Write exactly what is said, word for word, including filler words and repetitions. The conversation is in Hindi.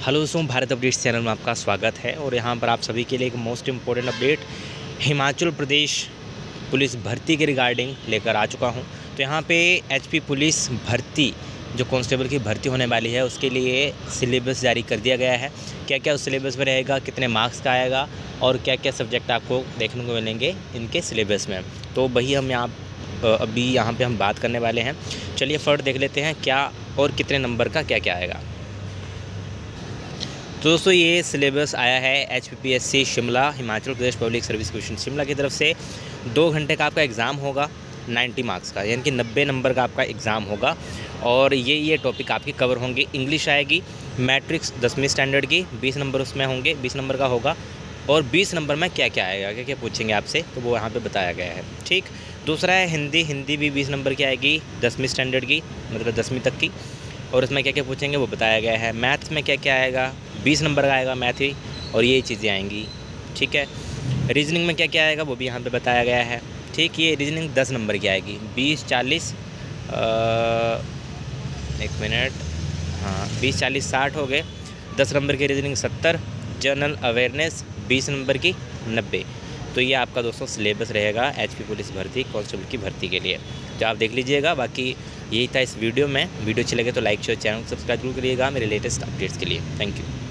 हेलो दोस्तों, भारत अपडेट्स चैनल में आपका स्वागत है। और यहाँ पर आप सभी के लिए एक most important update Himachal Pradesh police भर्ती के रिगार्डिंग लेकर आ चुका हूँ। तो यहाँ पे एचपी पुलिस भर्ती जो कांस्टेबल की भर्ती होने वाली है उसके लिए सिलेबस जारी कर दिया गया है। क्या क्या उस सिलेबस में रहेगा, कितने मार्क्स का आएगा और क्या क्या सब्जेक्ट आपको देखने को मिलेंगे इनके सिलेबस में, तो वही हम यहाँ अभी यहाँ पे हम बात करने वाले हैं। चलिए फर्स्ट देख लेते हैं क्या और कितने नंबर का क्या क्या आएगा। तो दोस्तों ये सिलेबस आया है H P P S C Shimla, Himachal Pradesh public service commission Shimla की तरफ से। दो घंटे का आपका एग्ज़ाम होगा, नब्बे मार्क्स का, यानी कि नब्बे नंबर का आपका एग्ज़ाम होगा। और ये ये टॉपिक आपकी कवर होंगे। इंग्लिश आएगी, मैट्रिक्स दसवीं स्टैंडर्ड की बीस नंबर उसमें होंगे, बीस नंबर का होगा। और बीस नंबर में क्या क्या आएगा, क्या क्या पूछेंगे आपसे, तो वो यहाँ पे बताया गया है। ठीक, दूसरा है हिंदी। हिंदी भी बीस नंबर की आएगी, दसवीं स्टैंडर्ड की, मतलब दसवीं तक की। और उसमें क्या क्या पूछेंगे वो बताया गया है। मैथ्स में क्या क्या आएगा, बीस नंबर का आएगा मैथ ही, और ये चीज़ें आएंगी। ठीक है, रीजनिंग में क्या क्या आएगा वो भी यहाँ पे बताया गया है। ठीक, ये रीजनिंग दस नंबर की आएगी, बीस चालीस एक मिनट हाँ बीस चालीस साठ हो गए, दस नंबर की रीजनिंग सत्तर, जनरल अवेयरनेस बीस नंबर की नब्बे। तो ये आपका दोस्तों सिलेबस रहेगा एचपी पुलिस भर्ती कांस्टेबल की भर्ती के लिए, जो आप देख लीजिएगा। बाकी यही था इस वीडियो में। वीडियो अच्छी लगे तो लाइक शेयर, चैनल को सब्सक्राइब जरूर करिएगा मेरे लेटेस्ट अपडेट्स के लिए। Thank you.